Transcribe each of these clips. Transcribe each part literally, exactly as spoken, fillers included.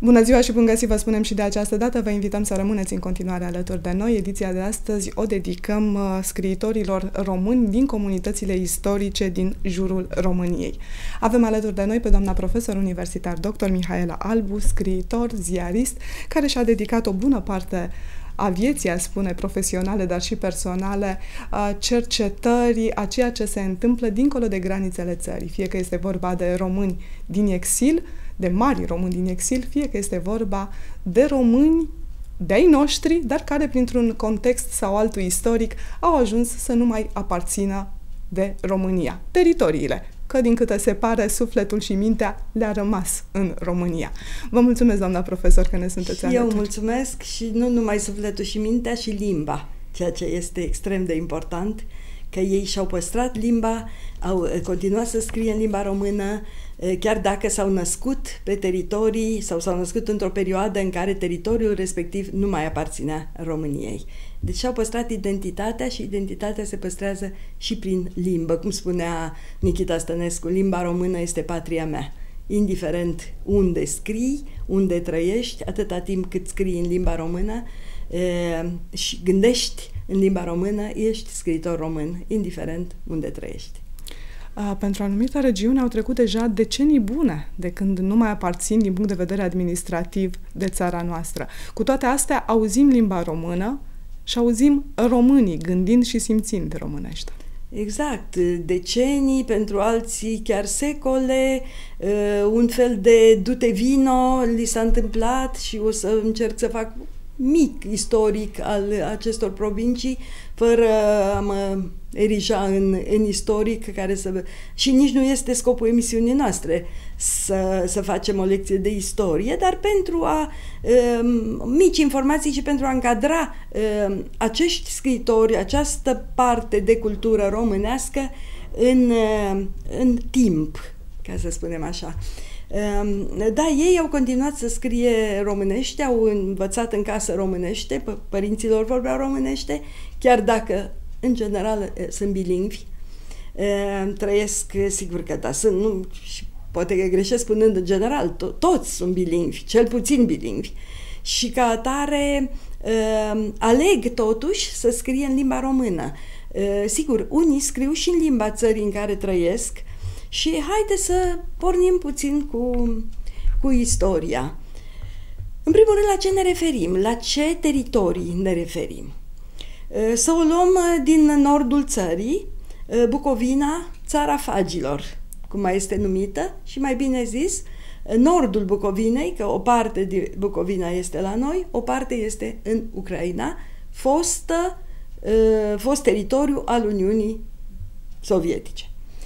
Bună ziua și bun găsit, vă spunem și de această dată. Vă invităm să rămâneți în continuare alături de noi. Ediția de astăzi o dedicăm uh, scriitorilor români din comunitățile istorice din jurul României. Avem alături de noi pe doamna profesor universitar doctor Mihaela Albu, scriitor, ziarist, care și-a dedicat o bună parte a vieții, a spune, profesionale, dar și personale, cercetării a ceea ce se întâmplă dincolo de granițele țării. Fie că este vorba de români din exil, de mari români din exil, fie că este vorba de români de-ai noștri, dar care, printr-un context sau altul istoric, au ajuns să nu mai aparțină de România. Teritoriile, că din câte se pare, sufletul și mintea le-a rămas în România. Vă mulțumesc, doamna profesor, că ne sunteți alături. Eu mulțumesc și nu numai sufletul și mintea, și limba, ceea ce este extrem de important, că ei și-au păstrat limba, au continuat să scrie în limba română, chiar dacă s-au născut pe teritorii sau s-au născut într-o perioadă în care teritoriul respectiv nu mai aparținea României. Deci și-au păstrat identitatea și identitatea se păstrează și prin limbă. Cum spunea Nichita Stănescu, limba română este patria mea. Indiferent unde scrii, unde trăiești, atâta timp cât scrii în limba română e, și gândești în limba română, ești scriitor român, indiferent unde trăiești. Pentru o anumită regiune au trecut deja decenii bune de când nu mai aparțin din punct de vedere administrativ de țara noastră. Cu toate astea auzim limba română și auzim românii gândind și simțind românește. Exact, decenii, pentru alții chiar secole, un fel de du-te vino li s-a întâmplat și o să încerc să fac mic istoric al acestor provincii, fără a mă erija în, în istoric, care să, și nici nu este scopul emisiunii noastre să, să facem o lecție de istorie, dar pentru a um, mici informații și pentru a încadra um, acești scriitori, această parte de cultură românească în, uh, în timp, ca să spunem așa. Da, ei au continuat să scrie românește, au învățat în casă românește, părinților vorbeau românește, chiar dacă, în general, sunt bilingvi. Trăiesc, sigur că da, sunt, nu, și poate că greșesc spunând în general, to- toți sunt bilingvi, cel puțin bilingvi. Și ca atare aleg totuși să scrie în limba română. Sigur, unii scriu și în limba țării în care trăiesc. Și haide să pornim puțin cu, cu istoria. În primul rând, la ce ne referim? La ce teritorii ne referim? Să o luăm din nordul țării, Bucovina, țara fagilor, cum mai este numită, și mai bine zis, nordul Bucovinei, că o parte din Bucovina este la noi, o parte este în Ucraina, fostă, fost teritoriu al Uniunii Sovietice.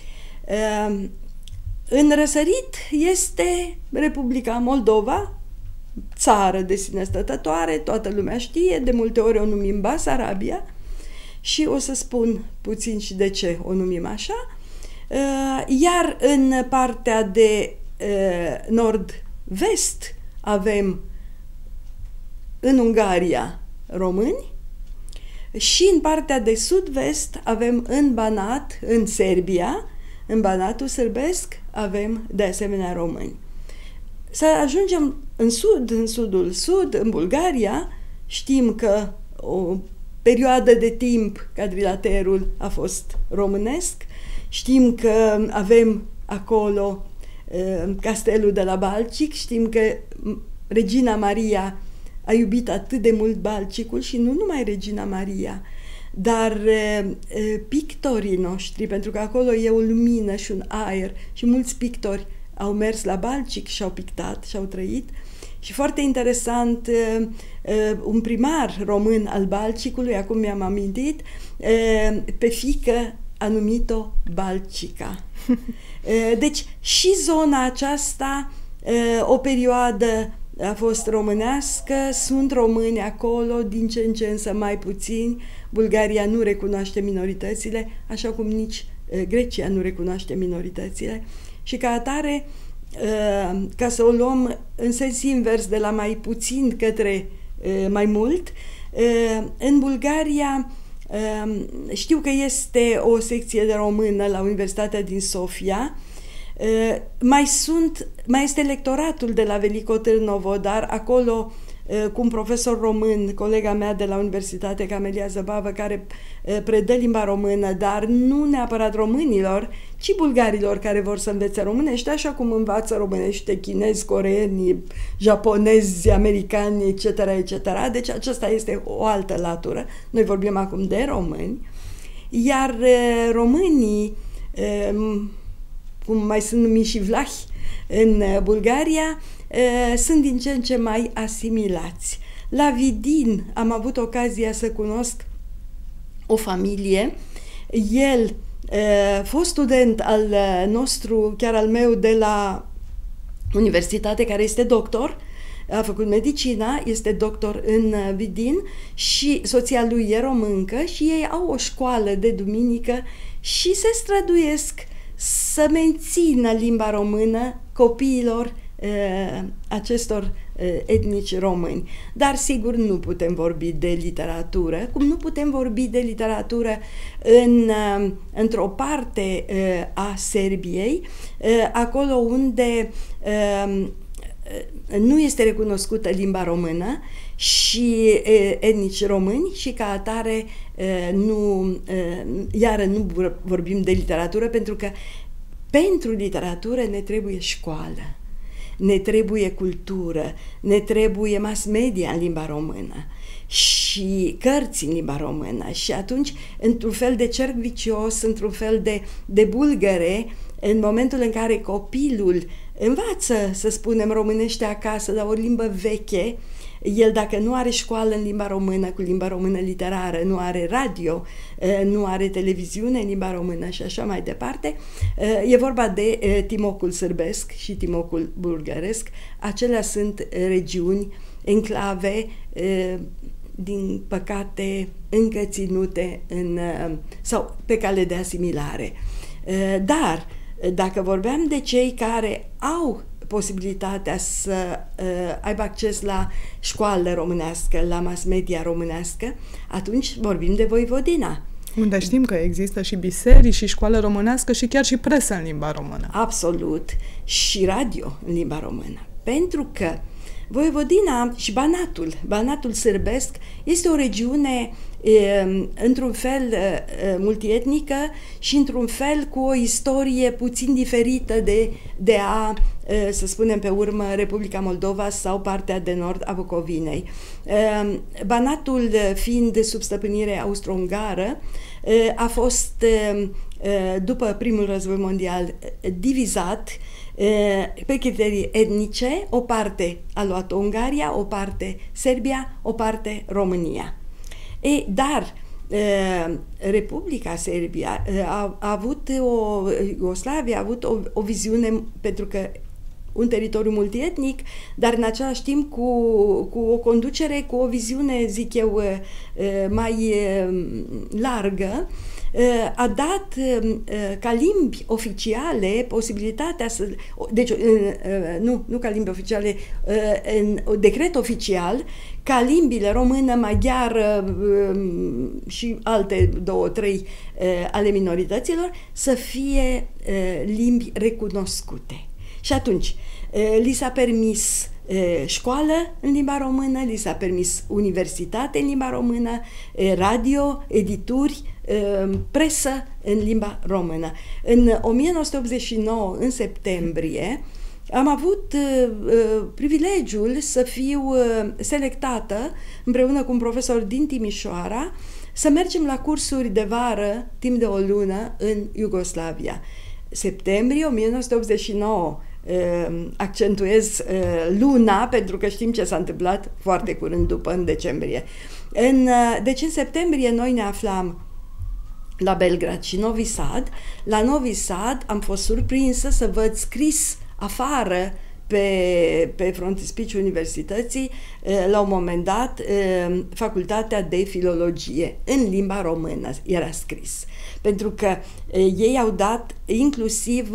În răsărit este Republica Moldova, țară de sine stătătoare, toată lumea știe, de multe ori o numim Basarabia și o să spun puțin și de ce o numim așa. Iar în partea de nord-vest avem în Ungaria români și în partea de sud-vest avem în Banat, în Serbia. În Banatul sârbesc avem de asemenea români. Să ajungem în sud, în sudul sud, în Bulgaria, știm că o perioadă de timp quadrilaterul a fost românesc, știm că avem acolo uh, castelul de la Balcic, știm că Regina Maria a iubit atât de mult Balcicul și nu numai Regina Maria, dar e, pictorii noștri, pentru că acolo e o lumină și un aer și mulți pictori au mers la Balcic și au pictat și au trăit. Și foarte interesant, e, e, un primar român al Balcicului, acum mi-am amintit, e, pe fiică a numit-o Balcica. E, deci și zona aceasta, e, o perioadă a fost românească, sunt români acolo, din ce în ce însă mai puțini. Bulgaria nu recunoaște minoritățile, așa cum nici uh, Grecia nu recunoaște minoritățile. Și ca atare, uh, ca să o luăm în sens invers, de la mai puțin către uh, mai mult, uh, în Bulgaria uh, știu că este o secție de română la Universitatea din Sofia, Mai sunt, mai este lectoratul de la Veliko Târnovo, dar acolo cu un profesor român, colega mea de la Universitate, Camelia Zăbavă, care predă limba română, dar nu neapărat românilor, ci bulgarilor care vor să învețe românește, așa cum învață românește chinezi, coreeni, japonezi, americani, et cetera, et cetera. Deci aceasta este o altă latură. Noi vorbim acum de români, iar românii, cum mai sunt numiți și vlahi în Bulgaria, sunt din ce în ce mai asimilați. La Vidin am avut ocazia să cunosc o familie. El, fost student al nostru, chiar al meu, de la universitate, care este doctor, a făcut medicina, este doctor în Vidin și soția lui e româncă și ei au o școală de duminică și se străduiesc să mențină limba română copiilor uh, acestor uh, etnici români. Dar sigur nu putem vorbi de literatură, cum nu putem vorbi de literatură în, uh, într-o parte uh, a Serbiei, uh, acolo unde uh, nu este recunoscută limba română și uh, etnici români și ca atare uh, nu, uh, iară nu vorbim de literatură, pentru că pentru literatură ne trebuie școală, ne trebuie cultură, ne trebuie mass media în limba română și cărți în limba română. Și atunci, într-un fel de cerc vicios, într-un fel de, de bulgăre, în momentul în care copilul învață, să spunem, românește acasă, dar o limbă veche, el dacă nu are școală în limba română, cu limba română literară, nu are radio, nu are televiziune în limba română și așa mai departe, e vorba de Timocul sârbesc și Timocul bulgăresc. Acelea sunt regiuni, enclave, din păcate încă ținute în, sau pe cale de asimilare. Dar dacă vorbeam de cei care au posibilitatea să uh, aibă acces la școală românească, la mass media românească, atunci vorbim de Voivodina. Unde știm că există și biserici, și școală românească și chiar și presă în limba română. Absolut. Și radio în limba română. Pentru că Voivodina și Banatul, Banatul sârbesc, este o regiune e, într-un fel e, multietnică și într-un fel cu o istorie puțin diferită de, de a, e, să spunem pe urmă, Republica Moldova sau partea de nord a Bucovinei. E, Banatul, fiind sub stăpânire austro-ungară, e, a fost, e, după primul război mondial, divizat pe criterii etnice. O parte a luat Ungaria, o parte Serbia, o parte România. Ei, dar Republica Serbia a, a avut o, Iugoslavia a avut o, o viziune, pentru că un teritoriu multietnic, dar în același timp cu, cu o conducere, cu o viziune, zic eu, mai largă, a dat ca limbi oficiale posibilitatea să... Deci, nu, nu ca limbi oficiale, în decret oficial, ca limbile română, maghiară și alte două, trei ale minorităților să fie limbi recunoscute. Și atunci, li s-a permis școală în limba română, li s-a permis universitate în limba română, radio, edituri, presă în limba română. În o mie nouă sute optzeci și nouă, în septembrie, am avut uh, privilegiul să fiu uh, selectată împreună cu un profesor din Timișoara să mergem la cursuri de vară timp de o lună în Iugoslavia. Septembrie o mie nouă sute optzeci și nouă, uh, accentuez uh, luna pentru că știm ce s-a întâmplat foarte curând după, în decembrie. În, uh, deci în septembrie noi ne aflam la Belgrad și Novi Sad. La Novi Sad am fost surprinsă să văd scris afară pe, pe frontispiciul universității, la un moment dat, facultatea de filologie în limba română era scris. Pentru că ei au dat inclusiv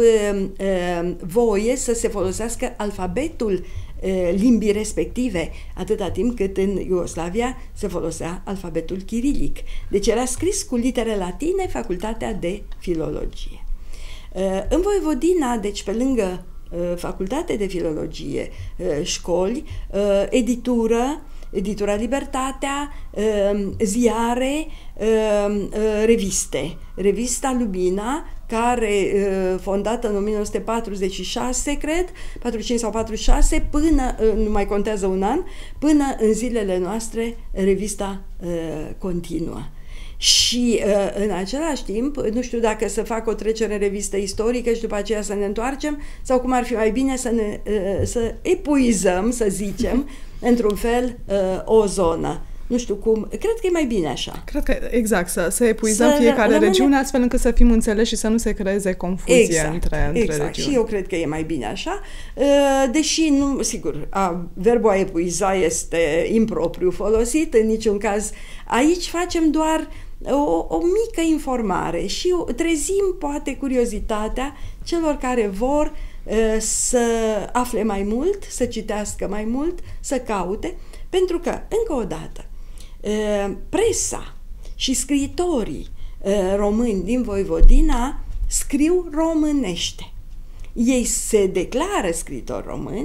voie să se folosească alfabetul limbii respective, atâta timp cât în Iugoslavia se folosea alfabetul chirilic. Deci era scris cu litere latine facultatea de filologie. În Voivodina, deci pe lângă Facultate de Filologie, școli, editură, editura Libertatea, ziare, reviste. Revista Lubina, care, fondată în o mie nouă sute patruzeci și șase, cred, patruzeci și cinci sau patruzeci și șase, până, nu mai contează un an, până în zilele noastre, revista continuă. Și în același timp, nu știu dacă să fac o trecere în revistă istorică și după aceea să ne întoarcem, sau cum ar fi mai bine să, ne, să epuizăm, să zicem, într-un fel, o zonă. Nu știu cum, cred că e mai bine așa. Cred că, exact, să, să epuizăm să fiecare rămâne... regiune, astfel încât să fim înțeleși și să nu se creeze confuzie exact, între, între exact. regiuni. Și eu cred că e mai bine așa, deși, nu, sigur, a, verbul a epuiza este impropriu folosit, în niciun caz. Aici facem doar o, o mică informare și trezim, poate, curiozitatea celor care vor să afle mai mult, să citească mai mult, să caute, pentru că, încă o dată, presa și scriitorii români din Voivodina scriu românește. Ei se declară scriitori români,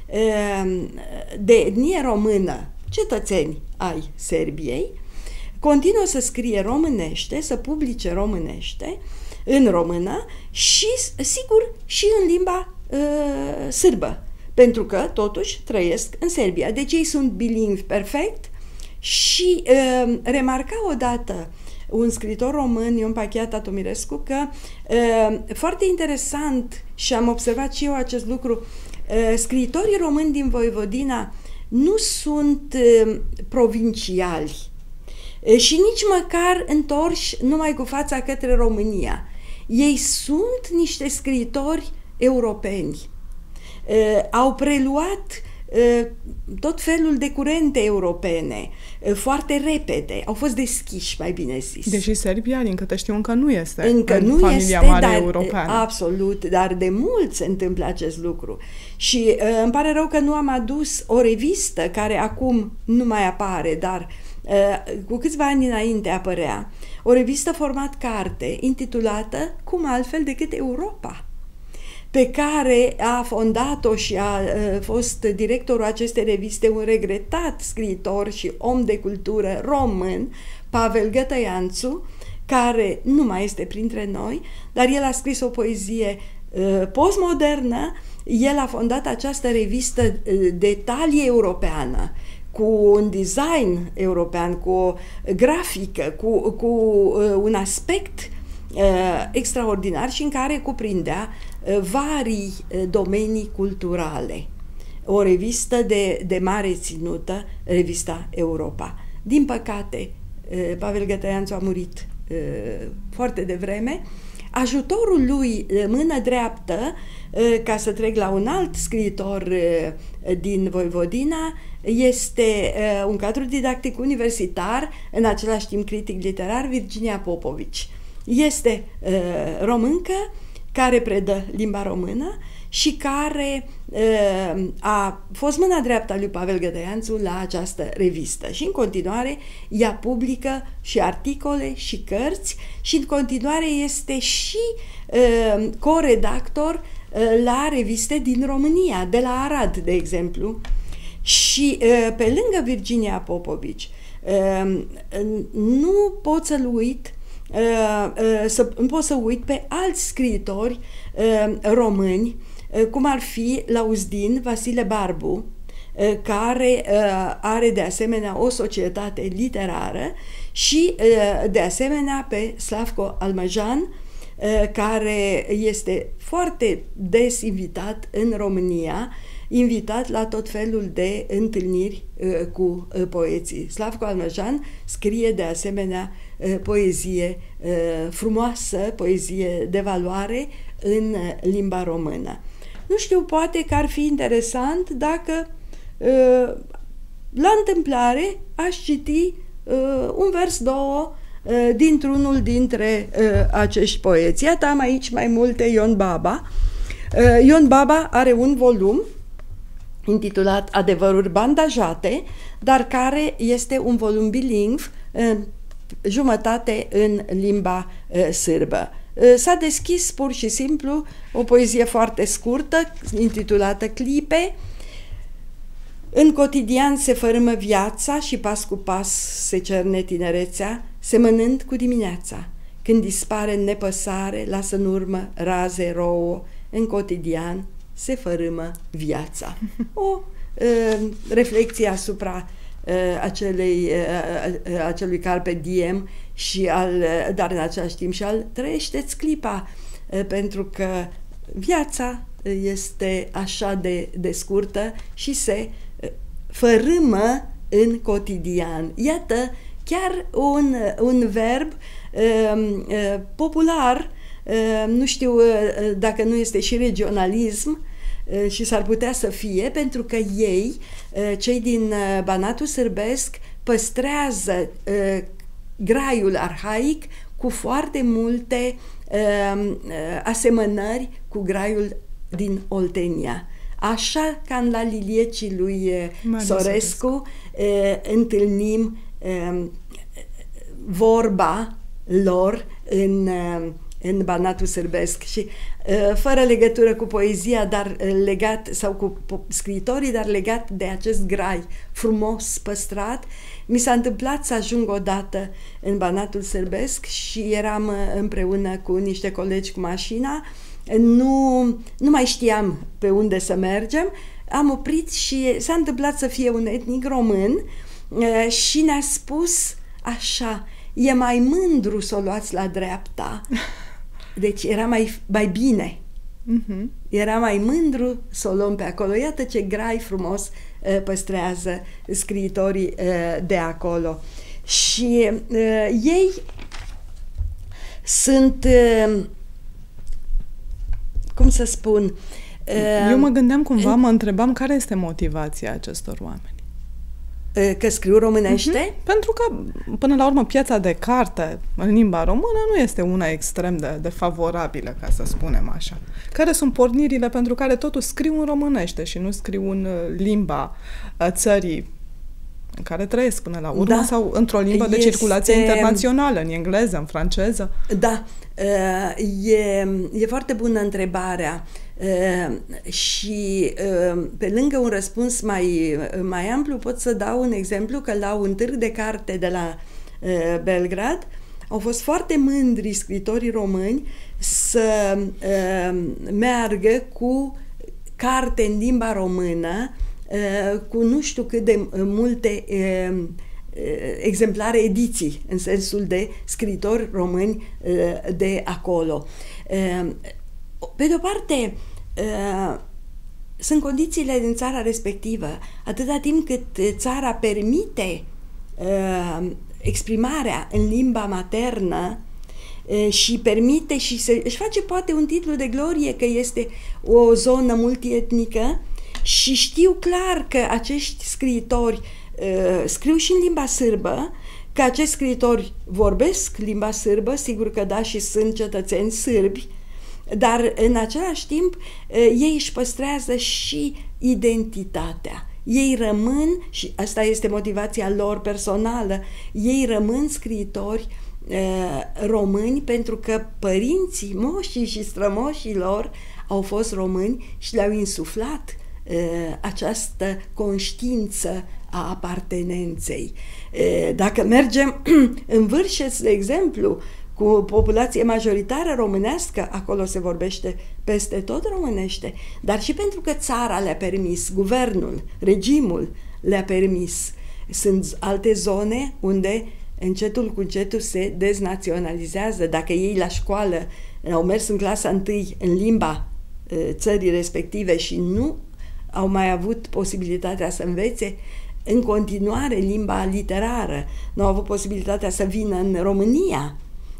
de etnie română, cetățeni ai Serbiei, continuă să scrie românește, să publice românește, în română și, sigur, și în limba uh, sârbă, pentru că, totuși, trăiesc în Serbia. Deci ei sunt bilingvi perfect și uh, remarca odată un scriitor român, Ion Pachiata Tomirescu, că uh, foarte interesant, și am observat și eu acest lucru, uh, scriitorii români din Voivodina nu sunt uh, provinciali uh, și nici măcar întorși numai cu fața către România. Ei sunt niște scriitori europeni. Uh, au preluat uh, tot felul de curente europene, uh, foarte repede. Au fost deschiși, mai bine zis. Deși Serbia, din câte știu, încă nu este încă în nu familia este, mare dar, europeană. Absolut, dar de mult se întâmplă acest lucru. Și uh, îmi pare rău că nu am adus o revistă care acum nu mai apare, dar uh, cu câțiva ani înainte apărea. O revistă format carte intitulată Cum altfel decât Europa, pe care a fondat-o și a uh, fost directorul acestei reviste un regretat scriitor și om de cultură român, Pavel Gătăianțu, care nu mai este printre noi, dar el a scris o poezie uh, postmodernă. El a fondat această revistă uh, de talie europeană, cu un design european, cu o grafică, cu, cu uh, un aspect uh, extraordinar și în care cuprindea uh, varii uh, domenii culturale. O revistă de, de mare ținută, revista Europa. Din păcate, uh, Pavel Gătăianțu a murit uh, foarte devreme. Ajutorul lui, uh, mână dreaptă, uh, ca să trec la un alt scriitor uh, din Voivodina, este uh, un cadru didactic universitar, în același timp critic literar, Virginia Popovici. Este uh, româncă, care predă limba română și care uh, a fost mâna dreaptă a lui Pavel Gătăianțu la această revistă. Și în continuare ea publică și articole și cărți și în continuare este și uh, co-redactor uh, la reviste din România, de la Arad, de exemplu. Și pe lângă Virginia Popovici, nu pot să-l uit, să, nu pot să uit pe alți scriitori români, cum ar fi Lauzdin Vasile Barbu, care are de asemenea o societate literară, și de asemenea pe Slavko Almajan, care este foarte des invitat în România, invitat la tot felul de întâlniri uh, cu uh, poeții. Slavko Almajan scrie de asemenea uh, poezie uh, frumoasă, poezie de valoare în uh, limba română. Nu știu, poate că ar fi interesant dacă uh, la întâmplare aș citi uh, un vers, două uh, dintr-unul dintre uh, acești poeți. Iată, am aici mai multe Ion Baba. Uh, Ion Baba are un volum intitulat Adevăruri bandajate, dar care este un volum bilingv, jumătate în limba uh, sârbă. s-a deschis pur și simplu o poezie foarte scurtă, intitulată Clipe. În cotidian se fărâmă viața și pas cu pas se cerne tinerețea, semănând cu dimineața. Când dispare în nepăsare, lasă în urmă raze rouă, în cotidian se fărâmă viața. O uh, reflecție asupra uh, acelei, uh, acelui carpe diem, și al, uh, dar în același timp și al trăiește-ți clipa, uh, pentru că viața este așa de, de scurtă și se uh, fărâmă în cotidian. Iată, chiar un, un verb uh, uh, popular, uh, nu știu uh, dacă nu este și regionalism, uh, și s-ar putea să fie, pentru că ei, uh, cei din uh, Banatul Sârbesc, păstrează uh, graiul arhaic cu foarte multe uh, uh, asemănări cu graiul din Oltenia. Așa ca în La Liliecii lui uh, Sorescu uh, întâlnim uh, vorba lor în, uh, în Banatul Sârbesc și uh, fără legătură cu poezia, dar uh, legat, sau cu scriitorii, dar legat de acest grai frumos păstrat. Mi s-a întâmplat să ajung odată în Banatul Sârbesc și eram uh, împreună cu niște colegi cu mașina. Nu, nu mai știam pe unde să mergem, am oprit și s-a întâmplat să fie un etnic român uh, și ne-a spus așa: e mai mândru să o luați la dreapta. Deci era mai, mai bine. Uh-huh. Era mai mândru să o luăm pe acolo. Iată ce grai frumos uh, păstrează scriitorii uh, de acolo. Și uh, ei sunt... Uh, cum să spun... Uh, Eu mă gândeam cumva, mă întrebam care este motivația acestor oameni. Că scriu românește? Uh-huh. Pentru că, până la urmă, piața de carte în limba română nu este una extrem de, de favorabilă, ca să spunem așa. Care sunt pornirile pentru care totul scriu în românește și nu scriu în limba țării în care trăiesc până la urmă, da, sau într-o limbă de este... circulație internațională, în engleză, în franceză? Da, e, e foarte bună întrebarea. Uh, și uh, pe lângă un răspuns mai, mai amplu pot să dau un exemplu că la un târg de carte de la uh, Belgrad au fost foarte mândri scritorii români să uh, meargă cu carte în limba română, uh, cu nu știu cât de multe uh, exemplare ediții, în sensul de scritori români uh, de acolo. Uh, Pe de-o parte, uh, sunt condițiile din țara respectivă. Atâta timp cât țara permite uh, exprimarea în limba maternă uh, și permite și se, își face poate un titlu de glorie că este o zonă multietnică, și știu clar că acești scriitori uh, scriu și în limba sârbă, că acești scriitori vorbesc limba sârbă, sigur că da, și sunt cetățeni sârbi, dar în același timp ei își păstrează și identitatea. Ei rămân, și asta este motivația lor personală, ei rămân scriitori uh, români pentru că părinții, moșii și strămoșii lor au fost români și le-au insuflat uh, această conștiință a apartenenței. Uh, dacă mergem în Vârșeț, de exemplu, cu populație majoritară românească, acolo se vorbește peste tot românește, dar și pentru că țara le-a permis, guvernul, regimul le-a permis. Sunt alte zone unde încetul cu încetul se deznaționalizează. Dacă ei la școală au mers în clasa întâi în limba țării respective și nu au mai avut posibilitatea să învețe în continuare limba literară, nu au avut posibilitatea să vină în România,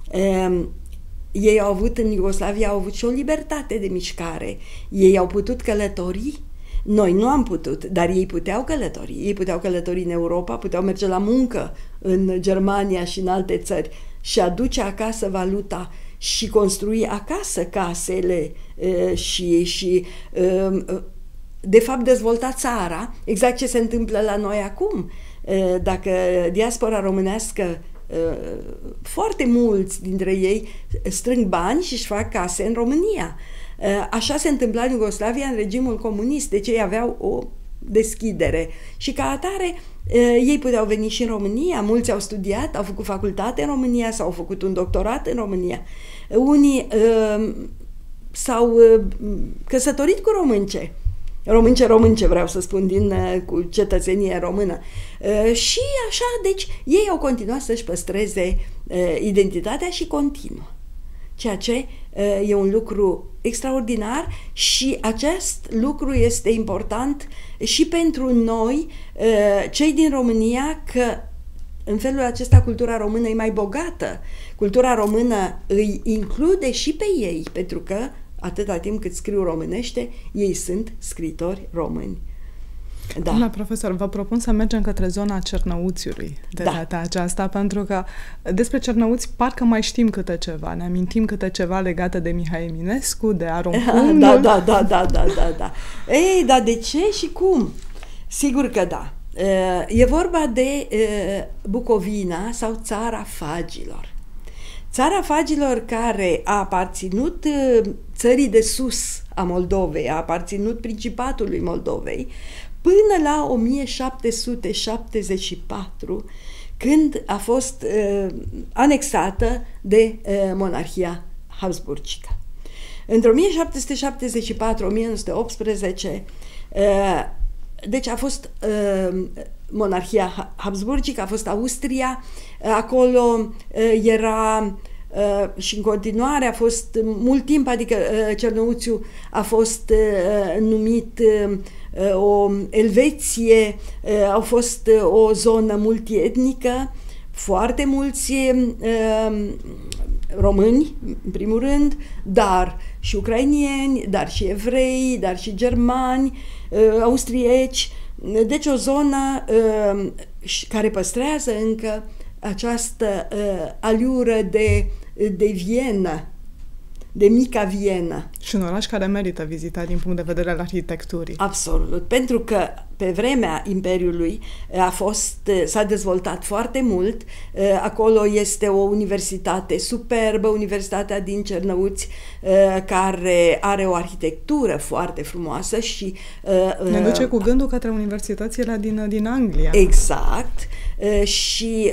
Um, ei au avut în Iugoslavia, au avut și o libertate de mișcare. Ei au putut călători, noi nu am putut, dar ei puteau călători. Ei puteau călători în Europa, puteau merge la muncă în Germania și în alte țări și aduce acasă valuta și construi acasă casele uh, și, și uh, de fapt dezvolta țara, exact ce se întâmplă la noi acum. Uh, dacă diaspora românească foarte mulți dintre ei strâng bani și își fac case în România. Așa se întâmpla în Iugoslavia în regimul comunist, deci ei aveau o deschidere și ca atare ei puteau veni și în România, mulți au studiat, au făcut facultate în România sau au făcut un doctorat în România. Unii uh, s-au uh, căsătorit cu românce, românce, românce vreau să spun, din, uh, cu cetățenie română. Uh, și așa, deci, ei au continuat să-și păstreze uh, identitatea și continuă. Ceea ce uh, e un lucru extraordinar și acest lucru este important și pentru noi, uh, cei din România, că în felul acesta cultura română e mai bogată. Cultura română îi include și pe ei, pentru că atâta timp cât scriu românește, ei sunt scriitori români. Da. Doamna profesor, vă propun să mergem către zona Cernăuțiului de da. data aceasta, pentru că despre Cernăuți parcă mai știm câte ceva, ne amintim câte ceva legate de Mihai Eminescu, de Aron Pumnul. Da, da, da, da, da, da, da. Ei, dar de ce și cum? Sigur că da. E vorba de Bucovina sau Țara Fagilor. Țara Fagilor, care a aparținut țării de sus a Moldovei, a aparținut Principatului Moldovei, până la o mie șapte sute șaptezeci și patru, când a fost uh, anexată de uh, monarhia habsburgică. Între o mie șapte sute șaptezeci și patru - o mie nouă sute optsprezece, uh, deci a fost uh, monarhia habsburgică, a fost Austria, uh, acolo uh, era uh, și în continuare a fost mult timp, adică uh, Cernăuțiu a fost uh, numit uh, o Elveție, uh, a fost uh, o zonă multietnică, foarte mulți uh, români, în primul rând, dar și ucrainieni, dar și evrei, dar și germani, uh, austrieci, deci o zonă uh, care păstrează încă această uh, aliură de, de Vienă, de mica Vienă. Și un oraș care merită vizitat din punct de vedere al arhitecturii. Absolut, pentru că pe vremea Imperiului a fost, s-a dezvoltat foarte mult. Acolo este o universitate superbă, Universitatea din Cernăuți, care are o arhitectură foarte frumoasă și... Ne duce cu gândul către universitățile din, din Anglia. Exact. Și...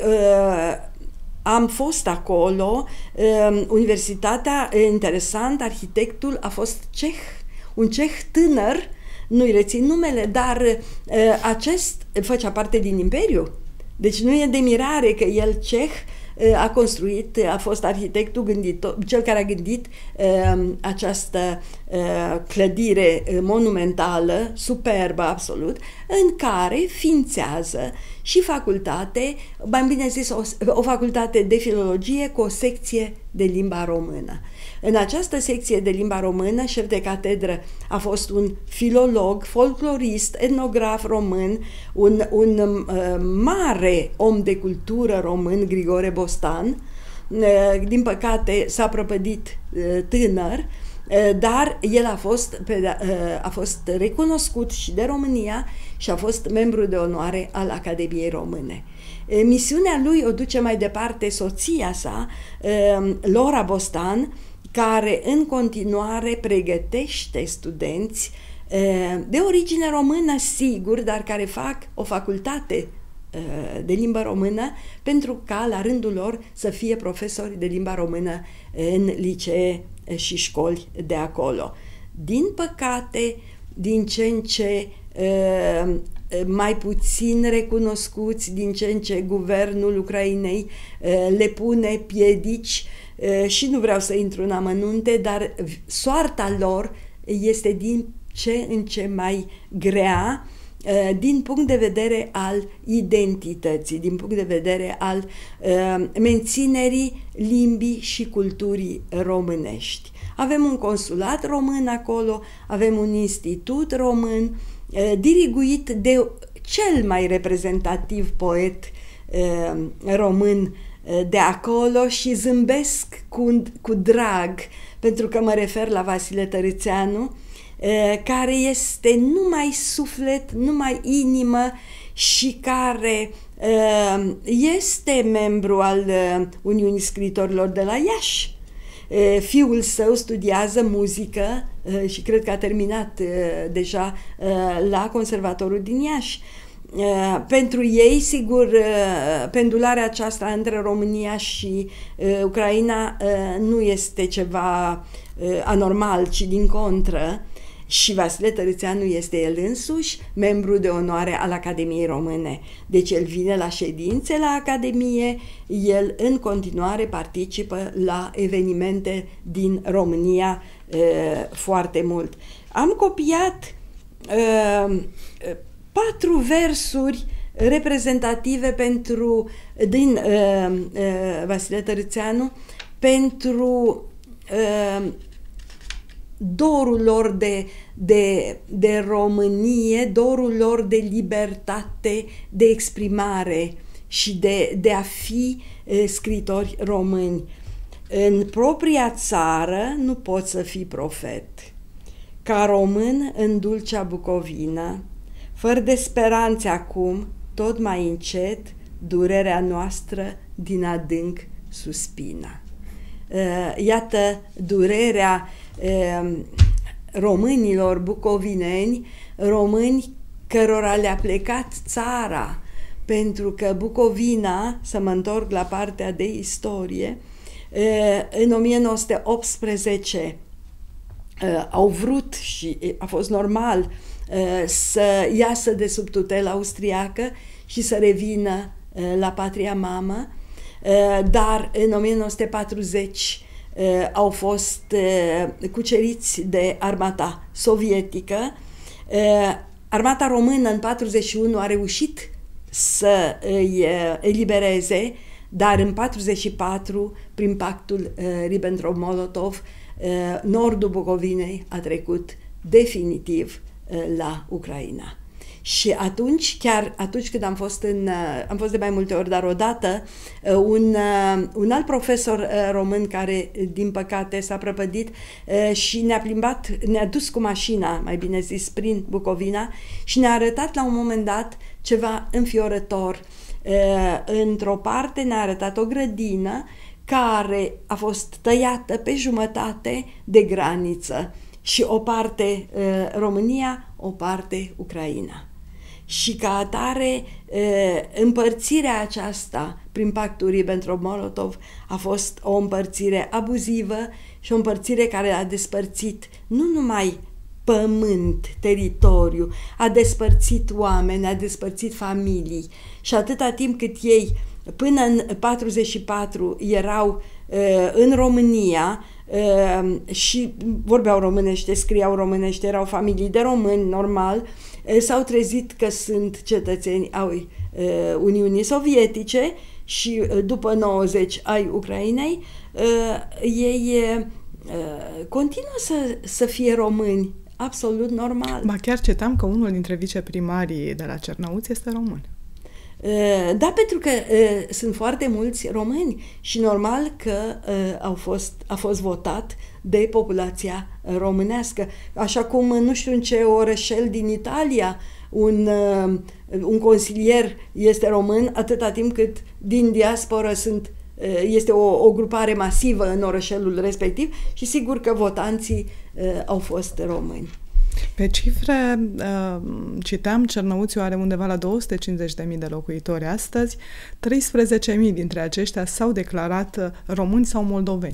am fost acolo, universitatea, interesant, arhitectul a fost ceh, un ceh tânăr, nu-i rețin numele, dar acest făcea parte din Imperiu. Deci nu e de mirare că el ceh a construit, a fost arhitectul gânditor, cel care a gândit uh, această uh, clădire monumentală, superbă absolut, în care ființează și facultate, mai bine zis, o, o facultate de filologie cu o secție de limba română. În această secție de limba română, șef de catedră a fost un filolog, folclorist, etnograf român, un, un uh, mare om de cultură român, Grigore Bostan. Uh, din păcate s-a prăpădit uh, tânăr, uh, dar el a fost, pe, uh, a fost recunoscut și de România și a fost membru de onoare al Academiei Române. Uh, misiunea lui o duce mai departe soția sa, uh, Lora Bostan, care în continuare pregătește studenți de origine română, sigur, dar care fac o facultate de limbă română pentru ca la rândul lor să fie profesori de limba română în licee și școli de acolo. Din păcate, din ce în ce mai puțin recunoscuți, din ce în ce guvernul Ucrainei le pune piedici și nu vreau să intru în amănunte, dar soarta lor este din ce în ce mai grea din punct de vedere al identității, din punct de vedere al menținerii limbii și culturii românești. Avem un consulat român acolo, avem un institut român diriguit de cel mai reprezentativ poet român de acolo și zâmbesc cu, cu drag, pentru că mă refer la Vasile Tărâțeanu, care este numai suflet, numai inimă și care este membru al Uniunii Scriitorilor de la Iași. Fiul său studiază muzică și cred că a terminat deja la Conservatorul din Iași. Pentru ei, sigur, pendularea aceasta între România și Ucraina nu este ceva anormal, ci din contră. Și Vasile Tărâțeanu este el însuși membru de onoare al Academiei Române. Deci el vine la ședințe la Academie, el în continuare participă la evenimente din România uh, foarte mult. Am copiat uh, patru versuri reprezentative pentru, din uh, uh, Vasile Tărâțeanu pentru uh, dorul lor de, de, de Românie, dorul lor de libertate, de exprimare și de, de a fi e, scritori români. În propria țară nu poți să fii profet. Ca român în dulcea Bucovină, fără de speranțe acum, tot mai încet, durerea noastră din adânc suspina. Iată durerea românilor bucovineni, români cărora le-a plecat țara, pentru că Bucovina, să mă întorc la partea de istorie, în o mie nouă sute optsprezece au vrut și a fost normal să iasă de sub tutela austriacă și să revină la patria mamă, dar în o mie nouă sute patruzeci au fost cuceriți de armata sovietică. Armata română în patruzeci și unu a reușit să îi elibereze, dar în patruzeci și patru, prin pactul Ribbentrop-Molotov, nordul Bucovinei a trecut definitiv la Ucraina. Și atunci, chiar atunci când am fost în, am fost de mai multe ori, dar odată, un, un alt profesor român care, din păcate, s-a prăpădit și ne-a plimbat, ne-a dus cu mașina, mai bine zis, prin Bucovina și ne-a arătat la un moment dat ceva înfiorător. Într-o parte ne-a arătat o grădină care a fost tăiată pe jumătate de graniță și o parte România, o parte Ucraina. Și ca atare, împărțirea aceasta prin pactul Ribbentrop-Molotov a fost o împărțire abuzivă și o împărțire care a despărțit nu numai pământ, teritoriu, a despărțit oameni, a despărțit familii și atâta timp cât ei până în patruzeci și patru erau în România și vorbeau românește, scriau românește, erau familii de români, normal, s-au trezit că sunt cetățeni ai Uniunii Sovietice și după nouăzeci ai Ucrainei, ei continuă să, să fie români, absolut normal. Ba chiar citam că unul dintre viceprimarii de la Cernăuți este român. Da, pentru că uh, sunt foarte mulți români și normal că uh, au fost, a fost votat de populația românească. Așa cum nu știu în ce orășel din Italia un, uh, un consilier este român, atâta timp cât din diasporă sunt, uh, este o, o grupare masivă în orășelul respectiv și sigur că votanții uh, au fost români. Pe cifre, citeam, Cernăuțiu are undeva la două sute cincizeci de mii de locuitori astăzi, treisprezece mii dintre aceștia s-au declarat români sau moldoveni.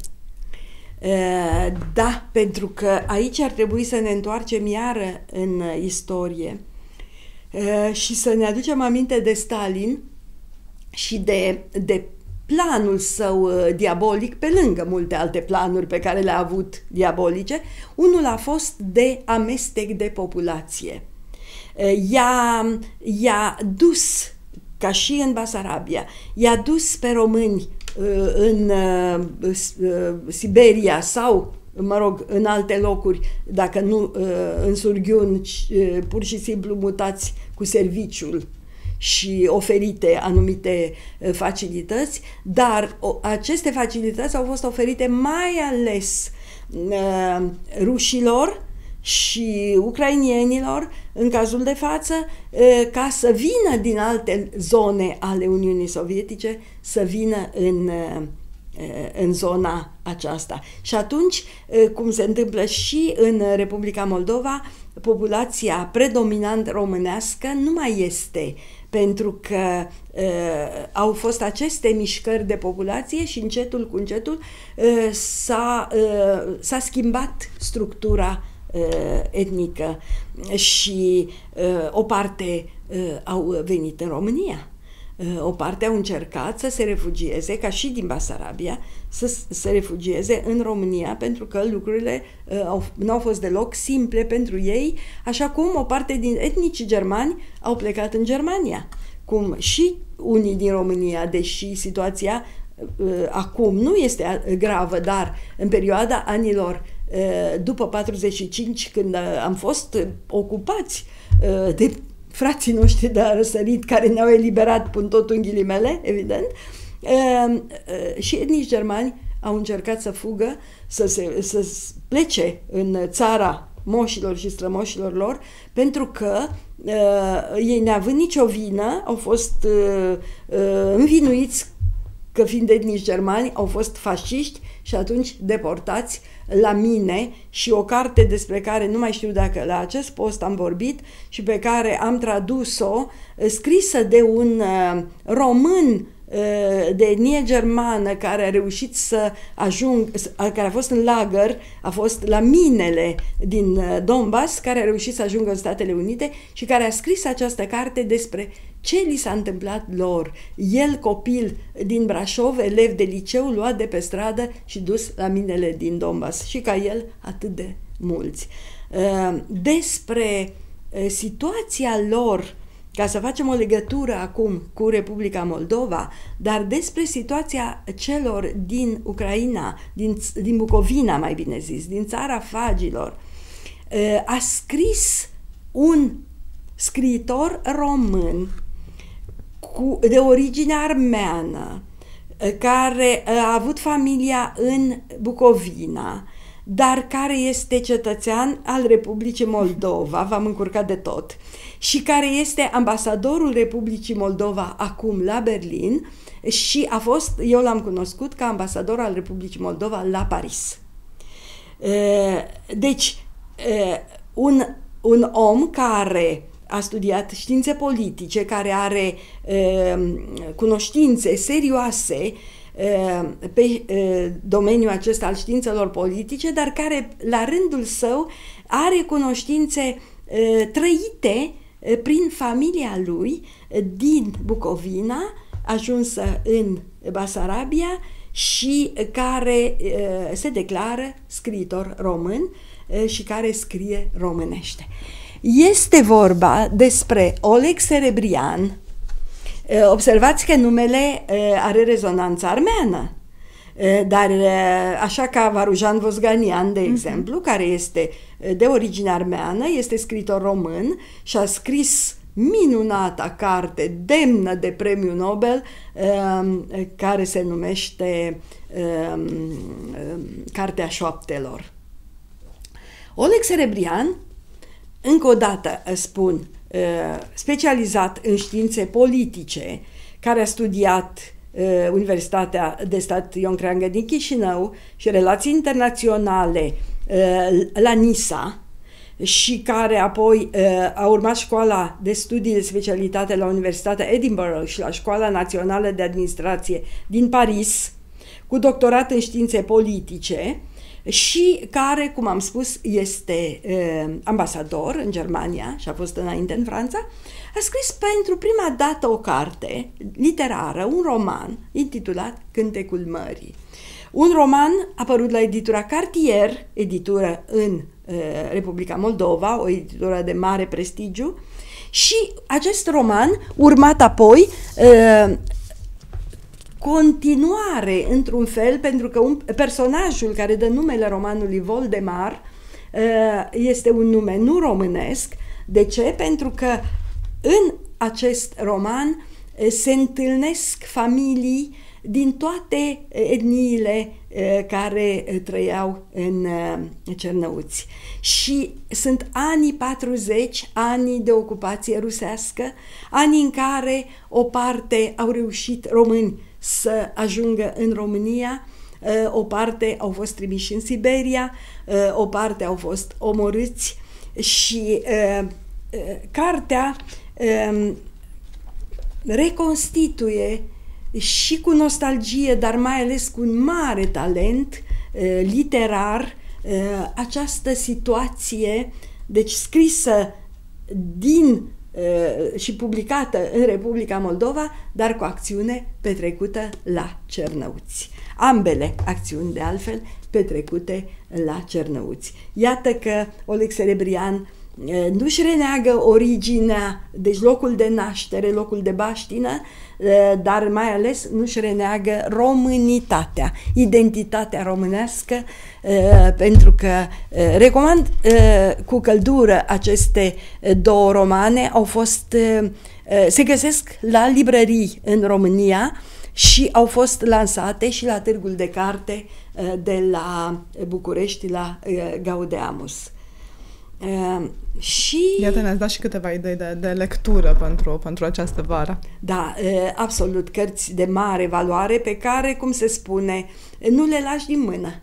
Da, pentru că aici ar trebui să ne întoarcem iară în istorie și să ne aducem aminte de Stalin și de, de planul său diabolic, pe lângă multe alte planuri pe care le-a avut diabolice. Unul a fost de amestec de populație. I-a, i-a dus, ca și în Basarabia, i-a dus pe români în Siberia sau, mă rog, în alte locuri, dacă nu în Surghiun, pur și simplu mutați cu serviciul și oferite anumite facilități, dar aceste facilități au fost oferite mai ales rușilor și ucrainienilor, în cazul de față, ca să vină din alte zone ale Uniunii Sovietice, să vină în, în zona aceasta. Și atunci, cum se întâmplă și în Republica Moldova, populația predominant românească nu mai este, pentru că uh, au fost aceste mișcări de populație și încetul cu încetul uh, s-a, uh, s-a schimbat structura uh, etnică și uh, o parte uh, au venit în România. O parte au încercat să se refugieze, ca și din Basarabia, să se refugieze în România, pentru că lucrurile uh, nu au fost deloc simple pentru ei, așa cum o parte din etnicii germani au plecat în Germania. Cum și unii din România, deși situația uh, acum nu este gravă, dar în perioada anilor uh, după patruzeci și cinci, când uh, am fost ocupați uh, de frații noștri de răsărit care ne-au eliberat, pun totul în ghilimele, evident, și etnici germani au încercat să fugă, să, se, să plece în țara moșilor și strămoșilor lor, pentru că ei, neavând nicio vină, au fost învinuiți că, fiind etnici germani, au fost fasciști și atunci deportați la mine. Și o carte despre care nu mai știu dacă la acest post am vorbit și pe care am tradus-o, scrisă de un uh, român uh, de etnie germană care a reușit să ajung, care a fost în lagăr, a fost la minele din uh, Donbass, care a reușit să ajungă în Statele Unite și care a scris această carte despre ce li s-a întâmplat lor. El, copil din Brașov, elev de liceu, luat de pe stradă și dus la minele din Donbass. Și ca el, atât de mulți. Despre situația lor, ca să facem o legătură acum cu Republica Moldova, dar despre situația celor din Ucraina, din, din Bucovina, mai bine zis, din țara Fagilor, a scris un scriitor român cu, de origine armeană, care a avut familia în Bucovina, dar care este cetățean al Republicii Moldova, v-am încurcat de tot, și care este ambasadorul Republicii Moldova acum la Berlin și a fost, eu l-am cunoscut ca ambasador al Republicii Moldova la Paris. Deci, un, un om care a studiat științe politice, care are uh, cunoștințe serioase uh, pe uh, domeniul acesta al științelor politice, dar care la rândul său are cunoștințe uh, trăite uh, prin familia lui uh, din Bucovina, ajunsă în Basarabia și care uh, se declară scriitor român uh, și care scrie românește. Este vorba despre Oleg Serebrian. Observați că numele are rezonanță armeană, dar așa ca Varujan Vosganian, de exemplu, uh-huh. care este de origine armeană, este scriitor român și a scris minunata carte demnă de premiu Nobel, care se numește Cartea șoaptelor. Oleg Serebrian, încă o dată spun, specializat în științe politice, care a studiat Universitatea de Stat Ion Creangă din Chișinău și relații internaționale la Nisa și care apoi a urmat școala de studii de specialitate la Universitatea Edinburgh și la Școala Națională de Administrație din Paris, cu doctorat în științe politice, și care, cum am spus, este uh, ambasador în Germania și a fost înainte în Franța, a scris pentru prima dată o carte literară, un roman intitulat Cântecul Mării. Un roman apărut la editura Cartier, editură în uh, Republica Moldova, o editură de mare prestigiu, și acest roman, urmat apoi uh, continuare, într-un fel, pentru că un, personajul care dă numele romanului, Voldemar, este un nume nu românesc. De ce? Pentru că în acest roman se întâlnesc familii din toate etniile care trăiau în Cernăuți. Și sunt anii patruzeci, anii de ocupație rusească, anii în care o parte au reușit români să ajungă în România, o parte au fost trimiși în Siberia, o parte au fost omorâți și cartea reconstituie și cu nostalgie, dar mai ales cu un mare talent literar, această situație, deci scrisă din și publicată în Republica Moldova, dar cu acțiune petrecută la Cernăuți. Ambele acțiuni, de altfel, petrecute la Cernăuți. Iată că Oleg Serebrian nu-și reneagă originea, deci locul de naștere, locul de baștină, dar mai ales nu-și reneagă românitatea, identitatea românească, pentru că recomand cu căldură aceste două romane. Au fost, se găsesc la librării în România și au fost lansate și la Târgul de Carte de la București, la Gaudeamus. Uh, și... Iată, ne-ați dat și câteva idei de, de lectură pentru, pentru această vară. Da, uh, absolut, cărți de mare valoare pe care, cum se spune, nu le lași din mână.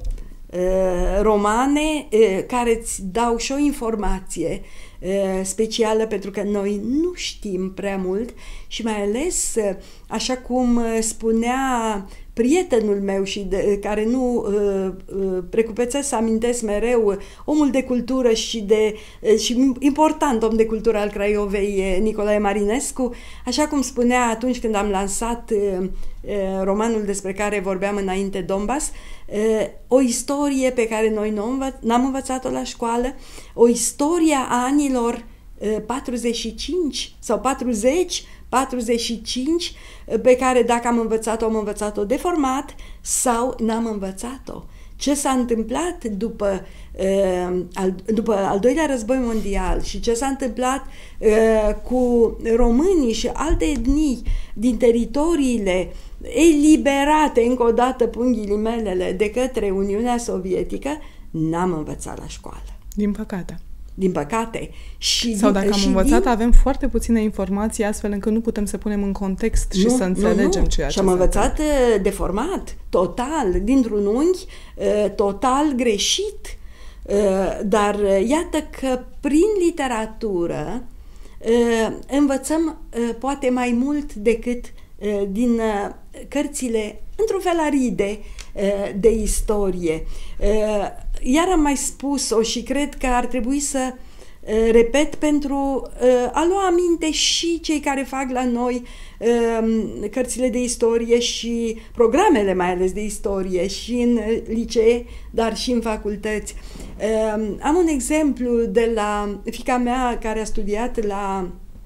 Uh, romane uh, care îți dau și o informație uh, specială, pentru că noi nu știm prea mult și mai ales, uh, așa cum uh, spunea prietenul meu și de, care nu uh, uh, precupețesc să amintesc mereu, omul de cultură și, de, uh, și important om de cultură al Craiovei, Nicolae Marinescu, așa cum spunea atunci când am lansat uh, uh, romanul despre care vorbeam înainte, Donbass, uh, o istorie pe care noi n-am învățat-o la școală, o istorie a anilor uh, patruzeci și cinci sau patruzeci, patruzeci și cinci, pe care dacă am învățat-o, am învățat-o deformat sau n-am învățat-o. Ce s-a întâmplat după, uh, al, după al doilea război mondial și ce s-a întâmplat uh, cu românii și alte etnii din teritoriile eliberate, încă o dată pun ghilimelele, de către Uniunea Sovietică, n-am învățat la școală. Din păcate. Din păcate. Și Sau din, dacă am învățat, din... avem foarte puține informații, astfel încât nu putem să punem în context și nu, să înțelegem nu, nu. ceea ce Și am învățat uh, deformat, total, dintr-un unghi, uh, total greșit. Uh, dar uh, iată că prin literatură uh, învățăm uh, poate mai mult decât uh, din uh, cărțile, într-un fel aride, uh, de istorie. Uh, Iar am mai spus-o și cred că ar trebui să uh, repet pentru uh, a lua aminte și cei care fac la noi uh, cărțile de istorie și programele mai ales de istorie și în licee, dar și în facultăți. Uh, am un exemplu de la fiica mea care a studiat la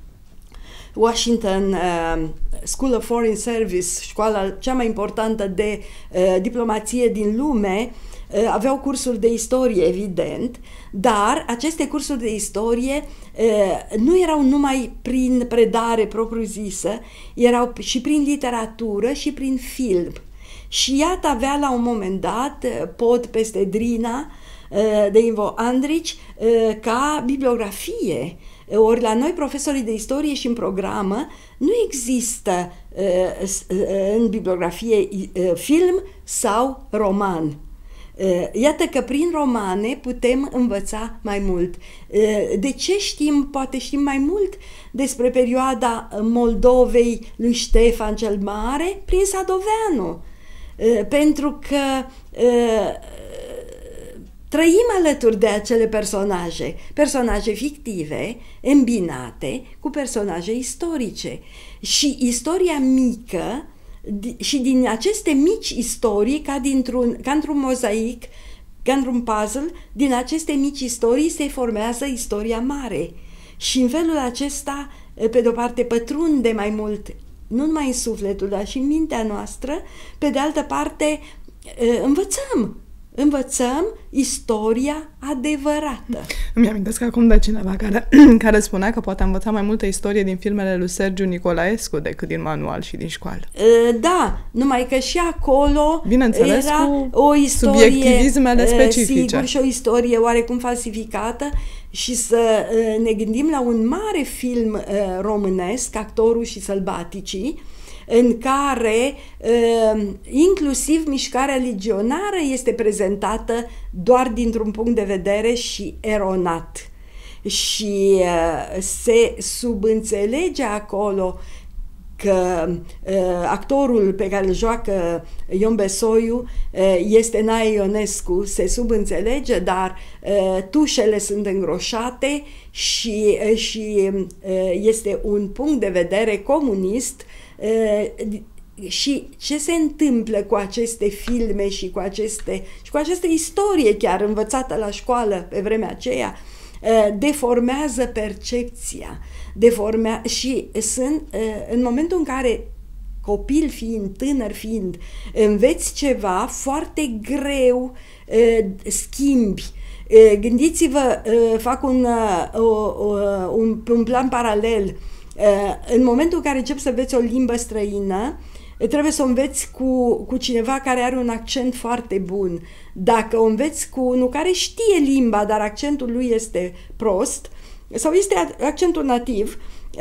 Washington uh, School of Foreign Service, școala cea mai importantă de uh, diplomație din lume. Aveau cursuri de istorie, evident, dar aceste cursuri de istorie nu erau numai prin predare propriu-zisă, erau și prin literatură și prin film. Și iată, avea la un moment dat Pod peste Drina de Ivo Andrici ca bibliografie. Ori la noi, profesorii de istorie și în programă, nu există în bibliografie film sau roman. Iată că prin romane putem învăța mai mult. De ce știm? Poate știm mai mult despre perioada Moldovei lui Ștefan cel Mare prin Sadoveanu. Pentru că trăim alături de acele personaje, personaje fictive, îmbinate cu personaje istorice. Și istoria mică, și din aceste mici istorii, ca, dintr-un, ca într-un mozaic, ca într-un puzzle, din aceste mici istorii se formează istoria mare. Și în felul acesta, pe de-o parte, pătrunde mai mult, nu numai în sufletul, dar și în mintea noastră, pe de altă parte, învățăm. învățăm istoria adevărată. Îmi amintesc acum de cineva care, care spunea că poate învăța mai multă istorie din filmele lui Sergiu Nicolaescu decât din manual și din școală. Da, numai că și acolo bineînțeles, era cu o istorie, subiectivismele specifice. Sigur, și o istorie oarecum falsificată, și să ne gândim la un mare film românesc, Actorul și Sălbaticii, în care inclusiv mișcarea legionară este prezentată doar dintr-un punct de vedere și eronat. Și se subînțelege acolo că uh, actorul pe care îl joacă Ion Besoiu uh, este Nae Ionescu, se subînțelege, dar uh, tușele sunt îngroșate și, uh, și uh, este un punct de vedere comunist. Uh, și ce se întâmplă cu aceste filme și cu aceste și cu această istorie chiar învățată la școală pe vremea aceea, deformează percepția, deformea, și sunt în momentul în care copil fiind, tânăr fiind, înveți ceva, foarte greu schimbi. Gândiți-vă, fac un, un, un plan paralel. În momentul în care începi să înveți o limbă străină, trebuie să o înveți cu, cu cineva care are un accent foarte bun. Dacă o înveți cu unul care știe limba, dar accentul lui este prost, sau este accentul nativ,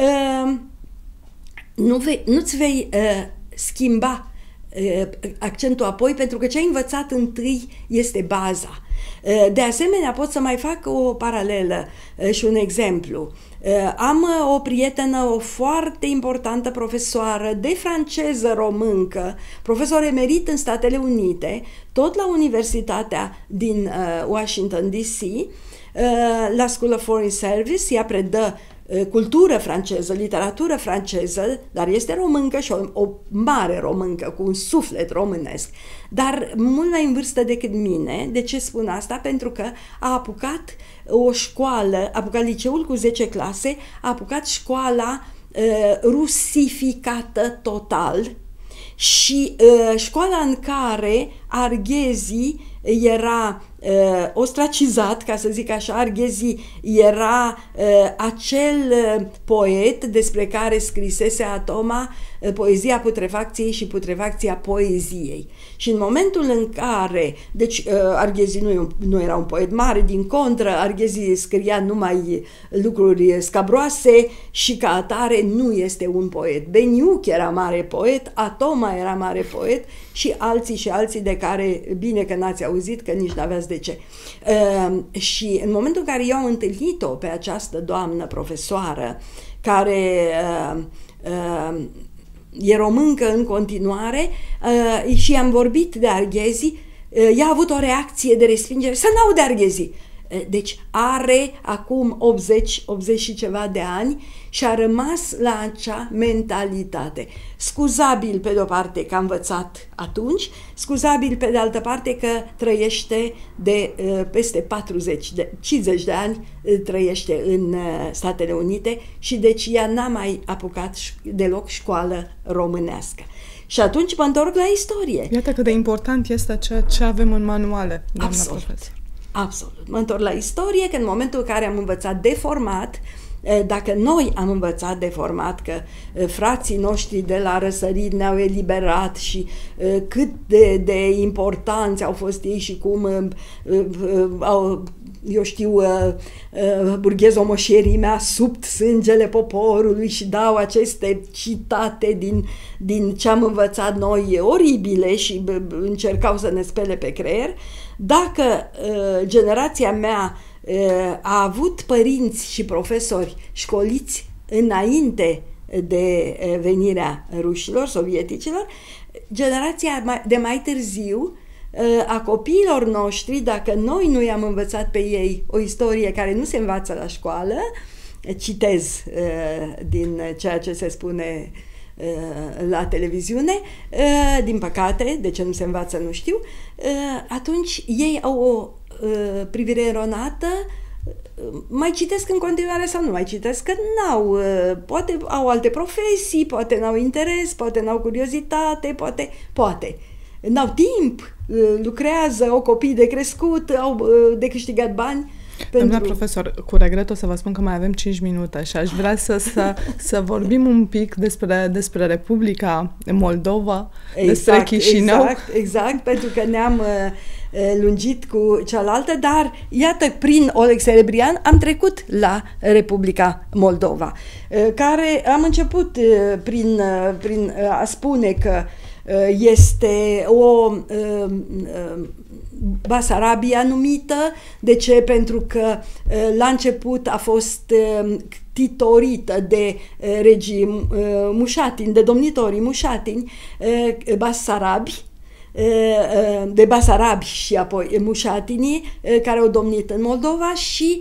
nu vei, nu-ți vei schimba accentul apoi, pentru că ce ai învățat întâi este baza. De asemenea, pot să mai fac o paralelă și un exemplu. Am o prietenă, o foarte importantă profesoară de franceză româncă, profesor emerit în Statele Unite, tot la Universitatea din Washington D C, la School of Foreign Service. Ea predă cultură franceză, literatură franceză, dar este româncă și o, o mare româncă, cu un suflet românesc, dar mult mai în vârstă decât mine. De ce spun asta? Pentru că a apucat o școală, a apucat liceul cu zece clase, a apucat școala uh, rusificată total, și uh, școala în care Arghezi era uh, ostracizat, ca să zic așa. Arghezi era uh, acel uh, poet despre care scrisese Atoma uh, poezia putrefacției și putrefacția poeziei. Și în momentul în care, deci uh, Arghezi nu, nu era un poet mare, din contră, Arghezi scria numai lucruri scabroase și ca atare nu este un poet. Beniuc era mare poet, Atoma era mare poet și alții și alții de care bine că n-ați auzit, că nici n-aveați de ce. Uh, și în momentul în care eu am întâlnit-o pe această doamnă profesoară, care uh, uh, e româncă în continuare, uh, și am vorbit de Arghezi, uh, ea a avut o reacție de respingere, să n-aud de Arghezi. Deci are acum optzeci, optzeci și ceva de ani și a rămas la acea mentalitate. Scuzabil pe de-o parte că a învățat atunci, scuzabil pe de altă parte că trăiește de peste patruzeci, de, cincizeci de ani, trăiește în Statele Unite și deci ea n-a mai apucat deloc școală românească. Și atunci mă întorc la istorie. Iată cât de important este ceea ce avem în manuale, doamna Absolut. profesor. Absolut. Mă întorc la istorie, că în momentul în care am învățat deformat, dacă noi am învățat deformat că frații noștri de la răsărit ne-au eliberat și cât de, de importanți au fost ei și cum au, eu știu, burghezomoșierimea subt sângele poporului și dau aceste citate din, din ce am învățat noi oribile și încercau să ne spele pe creier. Dacă uh, generația mea uh, a avut părinți și profesori școliți înainte de uh, venirea rușilor, sovieticilor, generația de mai târziu uh, a copiilor noștri, dacă noi nu i-am învățat pe ei o istorie care nu se învață la școală, citez uh, din ceea ce se spune la televiziune, din păcate, de ce nu se învață nu știu, atunci ei au o privire eronată, mai citesc în continuare sau nu mai citesc, că n-au, poate au alte profesii, poate n-au interes, poate n-au curiozitate, poate, poate. n-au timp, lucrează, au copii de crescut, au de câștigat bani. Pentru... Doamna profesor, cu regret o să vă spun că mai avem cinci minute și aș vrea să, să, să vorbim un pic despre, despre Republica Moldova, exact, despre Chișinău. Exact, exact, pentru că ne-am uh, lungit cu cealaltă, dar iată, prin Oleg Serebrian am trecut la Republica Moldova, uh, care am început uh, prin, uh, prin uh, a spune că uh, este o... Uh, uh, Basarabia numită. De ce? Pentru că la început a fost titorită de regii mușatini, de domnitorii mușatini, basarabi, de basarabi și apoi mușatinii care au domnit în Moldova și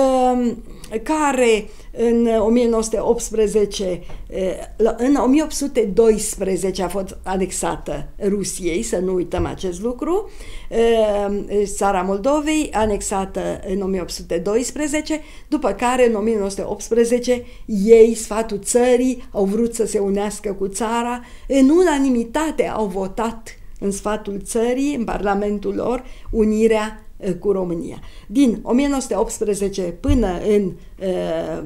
care în o mie nouă sute optsprezece, în o mie opt sute doisprezece a fost anexată Rusiei, să nu uităm acest lucru, țara Moldovei, anexată în o mie opt sute doisprezece, după care în o mie nouă sute optsprezece ei, sfatul țării, au vrut să se unească cu țara, în unanimitate au votat în sfatul țării, în parlamentul lor, unirea cu România. Din o mie nouă sute optsprezece până în uh,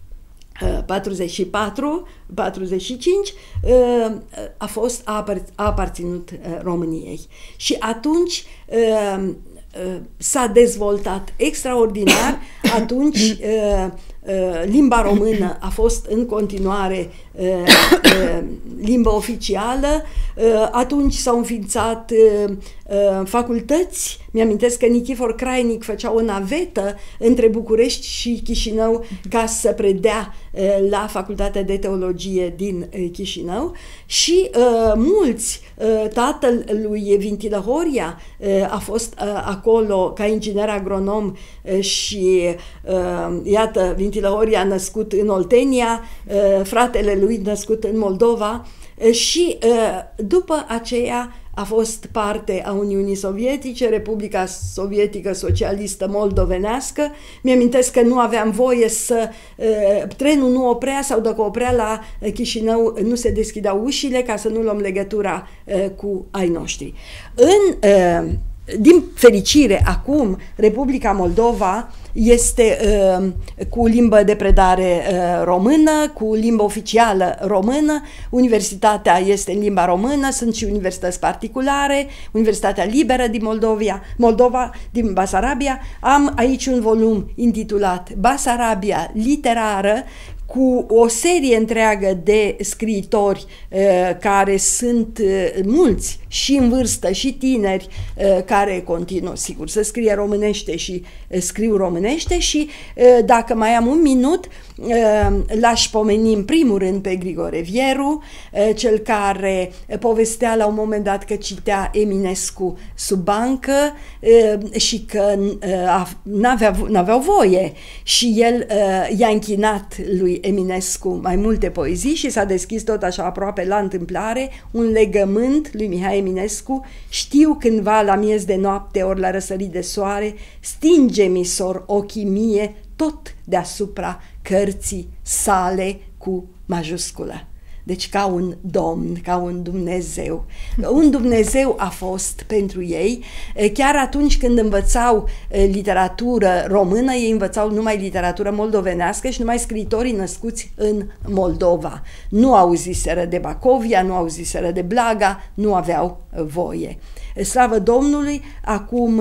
patruzeci și patru patruzeci și cinci uh, a fost a, apăr a aparținut uh, României. Și atunci uh, uh, s-a dezvoltat extraordinar, atunci uh, uh, limba română a fost în continuare uh, uh, limba oficială, uh, atunci s-au înființat uh, uh, facultăți. Mi-amintesc că Nichifor Crainic făcea o navetă între București și Chișinău ca să predea uh, la Facultatea de Teologie din uh, Chișinău și uh, mulți, uh, tatăl lui Vintilă Horia uh, a fost uh, acolo ca inginer agronom uh, și uh, iată, Vintilă Horia a născut în Oltenia, uh, fratele lui născut în Moldova uh, și uh, după aceea a fost parte a Uniunii Sovietice, Republica Sovietică Socialistă Moldovenească. Mi-amintesc că nu aveam voie să... Uh, trenul nu oprea sau dacă oprea la Chișinău nu se deschideau ușile ca să nu luăm legătura uh, cu ai noștri. În... Uh, Din fericire, acum, Republica Moldova este uh, cu limbă de predare uh, română, cu limbă oficială română, universitatea este în limba română, sunt și universități particulare, Universitatea Liberă din Moldovia, Moldova, din Basarabia. Am aici un volum intitulat Basarabia literară, cu o serie întreagă de scriitori uh, care sunt uh, mulți și în vârstă și tineri uh, care continuă, sigur, să scrie românește și uh, scriu românește și uh, dacă mai am un minut, uh, l-aș pomeni în primul rând pe Grigore Vieru, uh, cel care povestea la un moment dat că citea Eminescu sub bancă uh, și că uh, n-aveau voie și el uh, i-a închinat lui Eminescu mai multe poezii și s-a deschis tot așa aproape la întâmplare un legământ lui Mihai Eminescu: știu cândva la miez de noapte ori la răsărit de soare, stinge-mi sor ochii mie tot deasupra cărții sale cu majusculă. Deci ca un domn, ca un Dumnezeu. Un Dumnezeu a fost pentru ei. Chiar atunci când învățau literatură română, ei învățau numai literatură moldovenească și numai scriitorii născuți în Moldova. Nu auziseră de Bacovia, nu auziseră de Blaga, nu aveau voie. Slavă Domnului, acum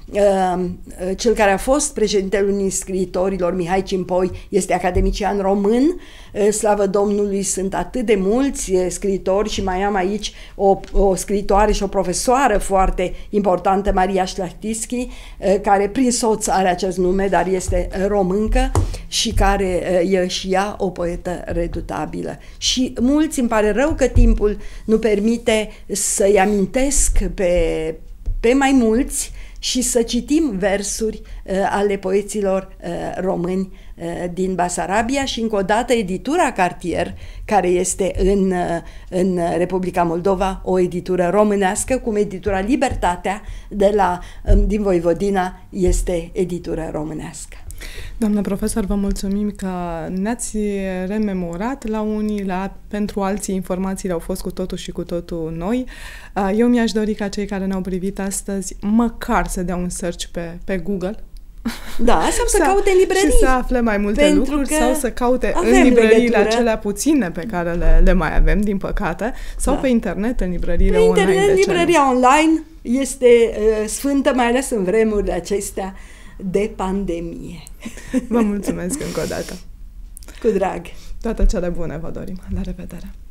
cel care a fost președintele Uniunii Scriitorilor, Mihai Cimpoi, este academician român. Slavă Domnului, sunt atât de mulți scriitori și mai am aici o, o scriitoare și o profesoară foarte importantă, Maria Șlachtischi, care prin soț are acest nume, dar este româncă și care e și ea o poetă redutabilă. Și mulți, îmi pare rău că timpul nu permite să-i amintesc pe, pe mai mulți și să citim versuri uh, ale poeților uh, români uh, din Basarabia și încă o dată editura Cartier, care este în, uh, în Republica Moldova, o editură românească, cum editura Libertatea de la, um, din Voivodina este editură românească. Doamnă profesor, vă mulțumim că ne-ați rememorat la unii, la, pentru alții informațiile au fost cu totul și cu totul noi. Eu mi-aș dori ca cei care ne-au privit astăzi măcar să dea un search pe, pe Google. Da, sau să, să caute în librării. Și să afle mai multe lucruri sau să caute în librăriile acelea puține pe care le, le mai avem, din păcate, sau da. pe internet, în librăriile pe online. Pe internet, librăria online este uh, sfântă, mai ales în vremurile acestea de pandemie. Vă mulțumesc încă o dată. Cu drag. Toate cele bune vă dorim. La revedere!